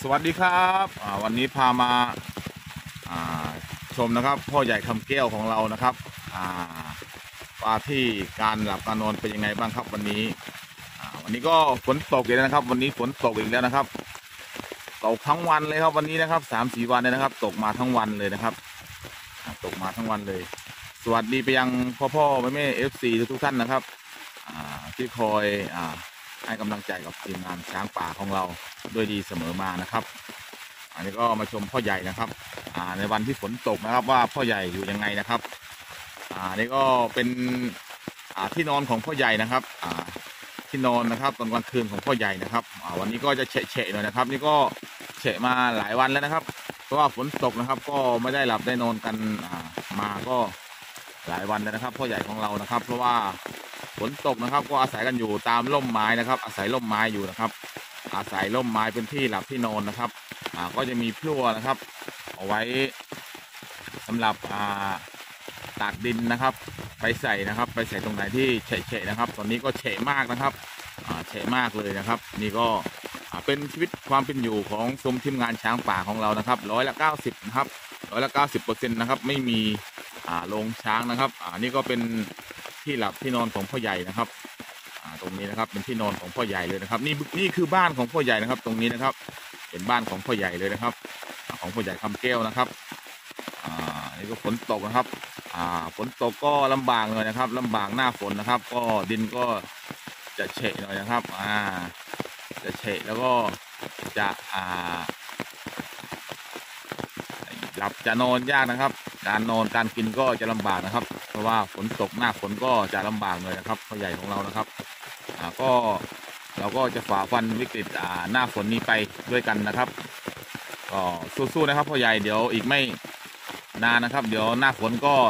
สวัสดีครับวันนี้พามาชมนะครับพ่อใหญ่คำแก้วของเรานะครับว่าที่การหลับการนอนเป็นยังไงบ้างครับวันนี้ก็ฝนตกอีกแล้วนะครับวันนี้ฝนตกอีกแล้วนะครับตกทั้งวันเลยครับวันนี้นะครับ3-4 วันเลยนะครับตกมาทั้งวันเลยนะครับตกมาทั้งวันเลยสวัสดีไปยังพ่อแม่FC ทุกท่านนะครับที่คอยให้กำลังใจกับทีมงานช้างป่าของเราด้วยดีเสมอมานะครับอันนี้ก็มาชมพ่อใหญ่นะครับในวันที่ฝนตกนะครับว่าพ่อใหญ่อยู่ยังไงนะครับนี่ก็เป็นที่นอนของพ่อใหญ่นะครับที่นอนนะครับตอนกลางคืนของพ่อใหญ่นะครับวันนี้ก็จะเฉะๆหน่อยนะครับนี่ก็เฉะมาหลายวันแล้วนะครับเพราะว่าฝนตกนะครับก็ไม่ได้หลับได้นอนกันมาก็หลายวันแล้วนะครับพ่อใหญ่ของเรานะครับเพราะว่าฝนตกนะครับก็อาศัยกันอยู่ตามร่มไม้นะครับอาศัยร่มไม้อยู่นะครับอาศัยร่มไม้เป็นที่หลับที่นอนนะครับก็จะมีพลั่วนะครับเอาไว้สำหรับตากดินนะครับไปใส่นะครับไปใส่ตรงไหนที่เฉะๆนะครับตอนนี้ก็เฉะมากนะครับเฉะมากเลยนะครับนี่ก็เป็นชีวิตความเป็นอยู่ของซุ้มทีมงานช้างป่าของเรานะครับ90%นะครับ90%นะครับไม่มีโรงช้างนะครับนี่ก็เป็นที่หลับที่นอนของพ่อใหญ่นะครับตรงนี้นะครับเป็นที่นอนของพ่อใหญ่เลยนะครับนี่คือบ้านของพ่อใหญ่นะครับตรงนี้นะครับเป็นบ้านของพ่อใหญ่เลยนะครับของพ่อใหญ่คำแก้วนะครับนี่ก็ฝนตกนะครับฝนตกก็ลำบากเลยนะครับลำบากหน้าฝนนะครับก็ดินก็จะเฉะหน่อยนะครับจะเฉะแล้วก็จะหลับจะนอนยากนะครับการนอนการกินก็จะลำบากนะครับเพราะว่าฝนตกหน้าฝนก็จะลำบากเลยนะครับพ่อใหญ่ของเรานะครับก็เราก็จะฝ่าฟันวิกฤตหน้าฝนนี้ไปด้วยกันนะครับก็สู้ๆนะครับพ่อใหญ่เดี๋ยวอีกไม่นานนะครับเดี๋ยวหน้าฝนก็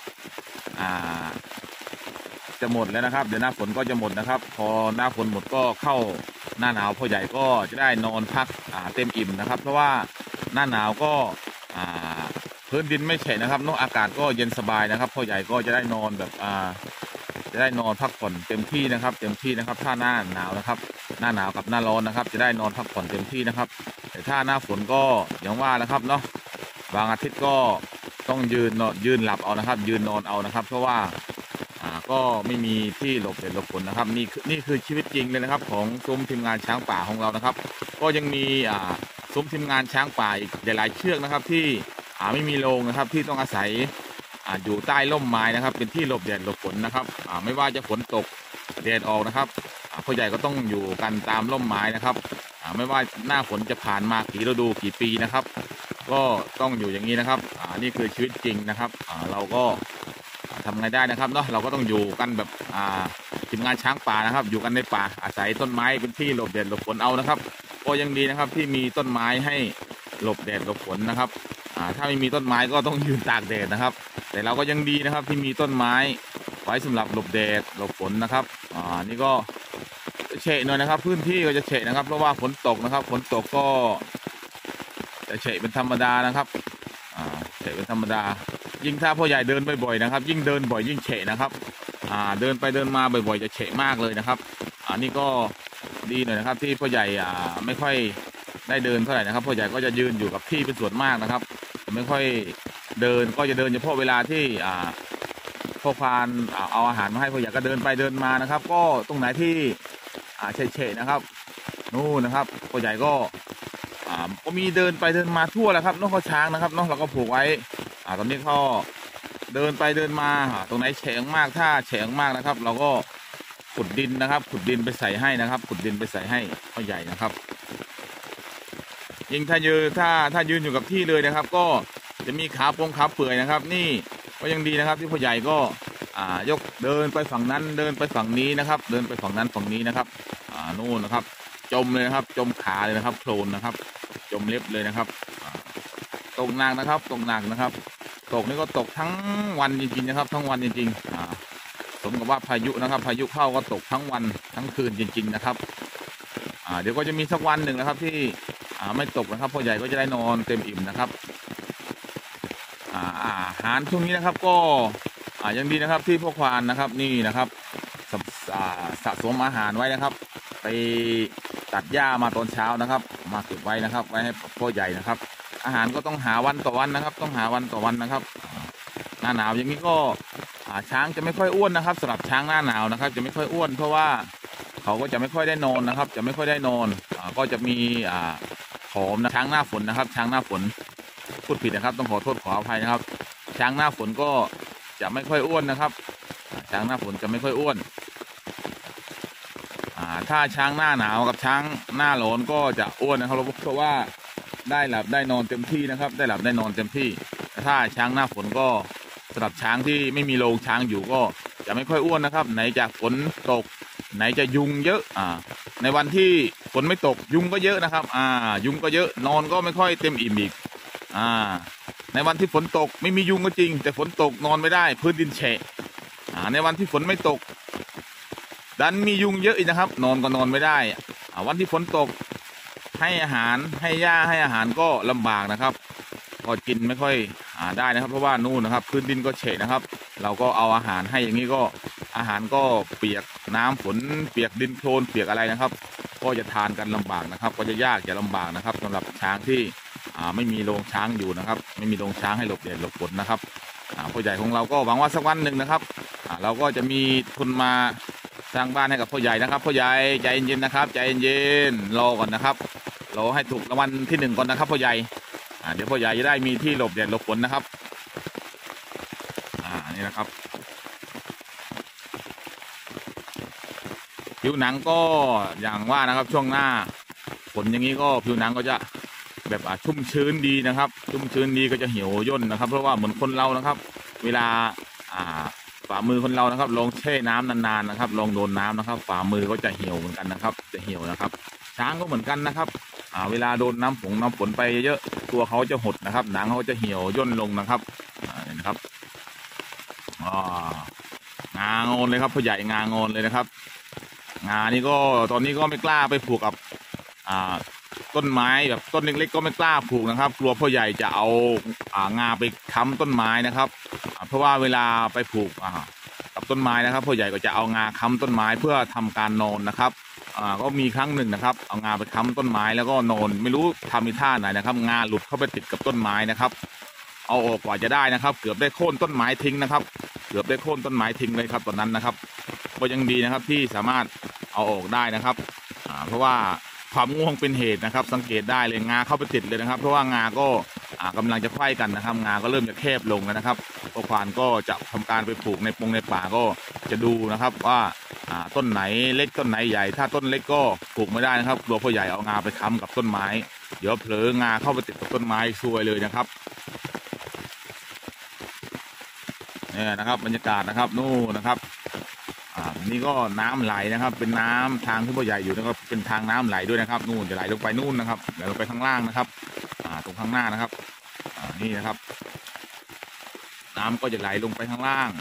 จะหมดแล้วนะครับเดี๋ยวหน้าฝนก็จะหมดนะครับพอหน้าฝนหมดก็เข้าหน้าหนาวพ่อใหญ่ก็จะได้นอนพักเต็มอิ่มนะครับเพราะว่าหน้าหนาวก็พื้นดินไม่เฉะนะครับอากาศก็เย็นสบายนะครับพ่อใหญ่ก็จะได้นอนแบบจะได้นอนพักผ่อนเต็มที่นะครับเต็มที่นะครับถ้าหน้าหนาวนะครับหน้าหนาวกับหน้าร้อนนะครับจะได้นอนพักผ่อนเต็มที่นะครับแต่ถ้าหน้าฝนก็อย่างว่านะครับเนาะบางอาทิตย์ก็ต้องยืนหลับเอานะครับยืนนอนเอานะครับเพราะว่าก็ไม่มีที่หลบแดดหลบฝนนะครับนี่คือชีวิตจริงเลยนะครับของซุ้มทีมงานช้างป่าของเรานะครับก็ยังมีซุ้มทีมงานช้างป่าอีกหลายเชือกนะครับที่ไม่มีโรงนะครับที่ต้องอาศัยอยู่ใต้ร่มไม้นะครับเป็นที่หลบแดดหลบฝนนะครับไม่ว่าจะฝนตกแดดออกนะครับพ่อใหญ่ก็ต้องอยู่กันตามร่มไม้นะครับไม่ว่าหน้าฝนจะผ่านมากี่ฤดูกี่ปีนะครับก็ต้องอยู่อย่างนี้นะครับนี่คือชีวิตจริงนะครับเราก็ทำไงได้นะครับเนาะเราก็ต้องอยู่กันแบบทีมงานช้างป่านะครับอยู่กันในป่าอาศัยต้นไม้เป็นที่หลบแดดหลบฝนเอานะครับก็ยังดีนะครับที่มีต้นไม้ให้หลบแดดหลบฝนนะครับถ้าไม่มีต้นไม้ก็ต้องยืนตากแดดนะครับแต่เราก็ยังดีนะครับที่มีต้นไม้ไว้สำหรับหลบแดดหลบฝนนะครับนี่ก็เฉะหน่อยนะครับพื้นที่ก็จะเฉะนะครับเพราะว่าฝนตกนะครับฝนตกก็จะเฉะเป็นธรรมดานะครับเฉะเป็นธรรมดายิ่งถ้าพ่อใหญ่เดินบ่อยๆนะครับยิ่งเดินบ่อยยิ่งเฉะนะครับเดินไปเดินมาบ่อยๆจะเฉะมากเลยนะครับนี่ก็ดีหน่อยนะครับที่พ่อใหญ่ไม่ค่อยได้เดินเท่าไหร่นะครับพ่อใหญ่ก็จะยืนอยู่กับที่เป็นส่วนมากนะครับไม่ค่อยเดินก็จะเดินเฉพาะเวลาที่พ่อพานเอาอาหารมาให้พ่อใหญ่ก็เดินไปเดินมานะครับก็ตรงไหนที่เฉะๆนะครับนู่นนะครับพ่อใหญ่ก็มีเดินไปเดินมาทั่วแล้วครับนกเขาช้างนะครับเนาะเราก็ผูกไว้ตอนนี้เขาเดินไปเดินมาตรงไหนแฉงมากถ้าแฉงมากนะครับเราก็ขุดดินนะครับขุดดินไปใส่ให้นะครับขุดดินไปใส่ให้พ่อใหญ่นะครับยิ่งถ้ายืนอยู่กับที่เลยนะครับก็จะมีขาเปื่อยนะครับนี่ก็ยังดีนะครับที่พ่อใหญ่ก็ยกเดินไปฝั่งนั้นเดินไปฝั่งนี้นะครับเดินไปฝั่งนั้นฝั่งนี้นะครับนู่นนะครับจมเลยนะครับจมขาเลยนะครับโคลนนะครับจมเล็บเลยนะครับตกหนักนะครับตกหนักนะครับตกนี่ก็ตกทั้งวันจริงๆนะครับทั้งวันจริงๆสมกับว่าพายุนะครับพายุเข้าก็ตกทั้งวันทั้งคืนจริงๆนะครับเดี๋ยวก็จะมีสักวันหนึ่งนะครับที่ไม่ตกนะครับพ่อใหญ่ก็จะได้นอนเต็มอิ่มนะครับอาหารช่วงนี้นะครับก็ยังดีนะครับที่พ่อควานนะครับนี่นะครับสะสมอาหารไว้นะครับไปตัดหญ้ามาตอนเช้านะครับมาเก็บไว้นะครับไว้ให้พ่อใหญ่นะครับอาหารก็ต้องหาวันต่อวันนะครับต้องหาวันต่อวันนะครับหน้าหนาวอย่างนี้ก็ช้างจะไม่ค่อยอ้วนนะครับสำหรับช้างหน้าหนาวนะครับจะไม่ค่อยอ้วนเพราะว่าเขาก็จะไม่ค่อยได้นอนนะครับจะไม่ค่อยได้นอนก็จะมีผอมนะช้างหน้าฝนนะครับช้างหน้าฝนพูดผิดนะครับต้องขอโทษขออภัยนะครับช้างหน้าฝนก็จะไม่ค่อยอ้วนนะครับช้างหน้าฝนจะไม่ค่อยอ้วนถ้าช้างหน้าหนาวกับช้างหน้าร้อนก็จะอ้วนนะครับเพราะว่าได้หลับได้นอนเต็มที่นะครับได้หลับได้นอนเต็มที่ถ้าช้างหน้าฝนก็สำหรับช้างที่ไม่มีโรงช้างอยู่ก็จะไม่ค่อยอ้วนนะครับไหนจะฝนตกไหนจะยุงเยอะในวันที่ฝนไม่ตกยุงก็เยอะนะครับยุงก็เยอะนอนก็ไม่ค่อยเต็มอิ่มอีกในวันที่ฝนตกไม่มียุงก็จริงแต่ฝนตกนอนไม่ได้พื้นดินแฉะในวันที่ฝนไม่ตกดันมียุงเยอะอีกนะครับนอนก็นอนไม่ได้วันที่ฝนตกให้อาหารให้หญ้าให้อาหารก็ลำบากนะครับก็กินไม่ค่อยได้นะครับเพราะว่านู่นนะครับพื้นดินก็เฉะนะครับเราก็เอาอาหารให้อย่างนี้ก็อาหารก็เปียกน้ำฝนเปียกดินโคลนเปียกอะไรนะครับก็จะทานกันลำบากนะครับก็จะยากจะลำบากนะครับสำหรับช้างที่ไม่มีโรงช้างอยู่นะครับไม่มีโรงช้างให้หลบแดดหลบฝนนะครับพ่อใหญ่ของเราก็หวังว่าสักวันหนึ่งนะครับเราก็จะมีทุนมาสร้างบ้านให้กับพ่อใหญ่นะครับพ่อใหญ่ใจเย็นๆนะครับใจเย็นๆรอก่อนนะครับรอให้ถูกรางวัลที่1ก่อนนะครับพ่อใหญ่เดี๋ยวพ่อใหญ่จะได้มีที่หลบแดดหลบฝนนะครับนี่นะครับผิวหนังก็อย่างว่านะครับช่วงหน้าฝนอย่างนี้ก็ผิวหนังก็จะแบบชุ่มชื้นดีนะครับชุ่มชื้นดีก็จะเหี่ยวย่นนะครับเพราะว่าเหมือนคนเรานะครับเวลาฝ่ามือคนเรานะครับลองแช่น้ำนานๆนะครับลองโดนน้ำนะครับฝ่ามือก็จะเหี่ยวเหมือนกันนะครับจะเหี่ยวนะครับช้างก็เหมือนกันนะครับเวลาโดนน้ำฝนไปเยอะๆตัวเขาจะหดนะครับหนังเขาจะเหี่ยวย่นลงนะครับเห็นครับงางอนเลยครับพ่อใหญ่งางอนเลยนะครับงานี่ก็ตอนนี้ก็ไม่กล้าไปผูกกับต้นไม้แบบต้นเล็กๆก็ไม่กล้าผูกนะครับกลัวพ่อใหญ่จะเอางาไปค้ำต้นไม้นะครับเพราะว่าเวลาไปผูกกับต้นไม้นะครับพ่อใหญ่ก็จะเอางาค้ำต้นไม้เพื่อทำการนอนนะครับก็มีครั้งหนึ่งนะครับเอางาไปค้ำต้นไม้แล้วก็นอนไม่รู้ทำมีท่าไหนนะครับงาหลุดเข้าไปติดกับต้นไม้นะครับเอาออกกว่าจะได้นะครับเกือบได้โค่นต้นไม้ทิ้งนะครับเกือบได้โค่นต้นไม้ทิ้งเลยครับตอนนั้นนะครับก็ยังดีนะครับที่สามารถเอาออกได้นะครับเพราะว่าความง่วงเป็นเหตุนะครับสังเกตได้เลยงาเข้าไปติดเลยนะครับเพราะว่างาก็กำลังจะไขว้กันนะครับงาก็เริ่มจะแคบลงแล้วนะครับพ่อควานก็จะทำการไปปลูกในป่าก็จะดูนะครับว่าต้นไหนเล็กต้นไหนใหญ่ถ้าต้นเล็กก็ปลูกไม่ได้นะครับกลัวพ่อใหญ่เอางาไปค้ำกับต้นไม้เดี๋ยวเผลองาเข้าไปติดกับต้นไม้ซวยเลยนะครับเนี่ยนะครับบรรยากาศนะครับนู่นนะครับนี่ก็น้ำไหลนะครับเป็นน้ำทางที่พ่อใหญ่อยู่นะครับเป็นทางน้ำไหลด้วยนะครับนู่นจะไหลลงไปนู่นนะครับไหลลงไปข้างล่างนะครับตรงข้างหน้านะครับนี่นะครับน้ำก็จะไหลลงไปข้างล่าง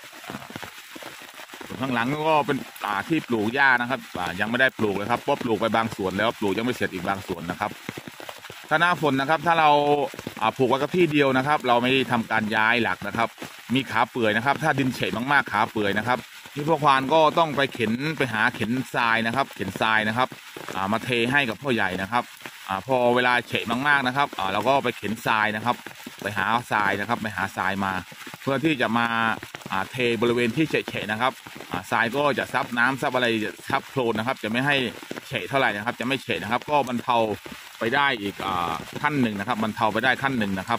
ส่วนข้างหลังก็เป็นที่ปลูกหญ้านะครับยังไม่ได้ปลูกเลยครับเพราะปลูกไปบางส่วนแล้วปลูกยังไม่เสร็จอีกบางส่วนนะครับถ้าหน้าฝนนะครับถ้าเราปลูกไว้กับที่เดียวนะครับเราไม่ทำการย้ายหลักนะครับมีขาเปื่อยนะครับถ้าดินเฉะมากๆขาเปื่อยนะครับนี่พ่อควานก็ต้องไปหาเข็นทรายนะครับเข็นทรายนะครับมาเทให้กับพ่อใหญ่นะครับพอเวลาเฉะมากๆนะครับเราก็ไปเข็นทรายนะครับไปหาทรายนะครับไปหาทรายมาเพื่อที่จะมาเทบริเวณที่เฉะๆนะครับทรายก็จะซับน้ำซับอะไรซับโคลนนะครับจะไม่ให้เฉะเท่าไหร่นะครับจะไม่เฉะนะครับก็บรรเทาไปได้อีกขั้นหนึ่งนะครับบรรเทาไปได้ขั้นหนึ่งนะครับ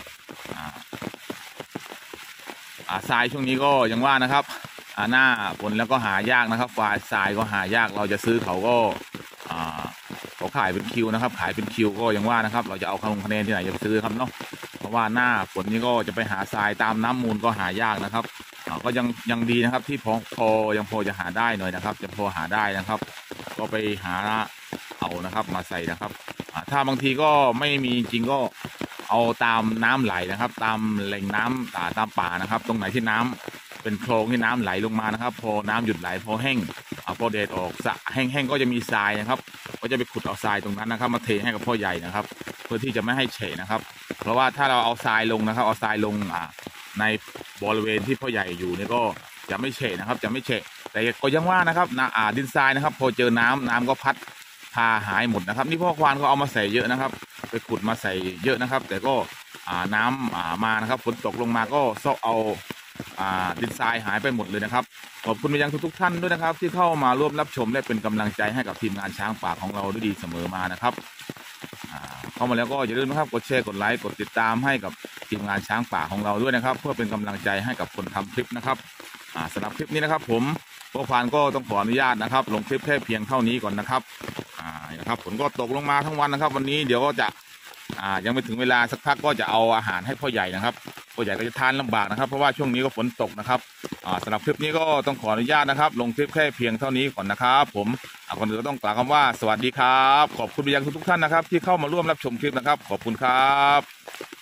ทรายช่วงนี้ก็ยังว่านะครับหน้าฝนแล้วก็หายากนะครับฝ่ายทรายก็หายากเราจะซื้อเขาก็เขาขายเป็นคิวนะครับขายเป็นคิวก็ยังว่านะครับเราจะเอาคะแนนที่ไหนจะไปซื้อครับเนาะเพราะว่าหน้าฝนนี้ก็จะไปหาทรายตามน้ำมูลก็หายากนะครับก็ยังดีนะครับที่พอจะหาได้หน่อยนะครับจะพอหาได้นะครับก็ไปหาเอานะครับมาใส่นะครับถ้าบางทีก็ไม่มีจริงก็เอาตามน้ำไหลนะครับตามแหล่งน้ำตามป่านะครับตรงไหนที่น้ำเป็นโพรงที่น้ำไหลลงมานะครับพอน้ำหยุดไหลพอแห้งพอเดดออกสะแห้งก็จะมีทรายนะครับก็จะไปขุดเอาทรายตรงนั้นนะครับมาเทให้กับพ่อใหญ่นะครับเพื่อที่จะไม่ให้เฉะนะครับเพราะว่าถ้าเราเอาทรายลงนะครับเอาทรายลงในบริเวณที่พ่อใหญ่อยู่นี่ก็จะไม่เฉะนะครับจะไม่เฉะแต่ก็ยังว่านะครับดินทรายนะครับพอเจอน้ำก็พัดพาหายหมดนะครับนี่พ่อควานเขาเอามาใส่เยอะนะครับไปขุดมาใส่เยอะนะครับแต่ก็น้ำมานะครับฝนตกลงมาก็ซอกเอาดินทรายหายไปหมดเลยนะครับขอบคุณไปยังทุกๆท่านด้วยนะครับที่เข้ามาร่วมรับชมและเป็นกำลังใจให้กับทีมงานช้างป่าของเราด้วยดีเสมอมานะครับเข้ามาแล้วก็อย่าลืมนะครับกดแชร์กดไลค์กดติดตามให้กับทีมงานช้างป่าของเราด้วยนะครับเพื่อเป็นกำลังใจให้กับคนทำคลิปนะครับสำหรับคลิปนี้นะครับผมพ่อควานก็ต้องขออนุญาตนะครับลงคลิปแค่เพียงเท่านี้ก่อนนะครับนะครับฝนก็ตกลงมาทั้งวันนะครับวันนี้เดี๋ยวก็จะยังไม่ถึงเวลาสักพักก็จะเอาอาหารให้พ่อใหญ่นะครับพ่อใหญ่ก็จะทานลำบากนะครับเพราะว่าช่วงนี้ก็ฝนตกนะครับสำหรับคลิปนี้ก็ต้องขออนุญาตนะครับลงคลิปแค่เพียงเท่านี้ก่อนนะครับผมก่อนอื่นก็ต้องกล่าวคำว่าสวัสดีครับขอบคุณไปยังทุกท่านนะครับที่เข้ามาร่วมรับชมคลิปนะครับขอบคุณครับ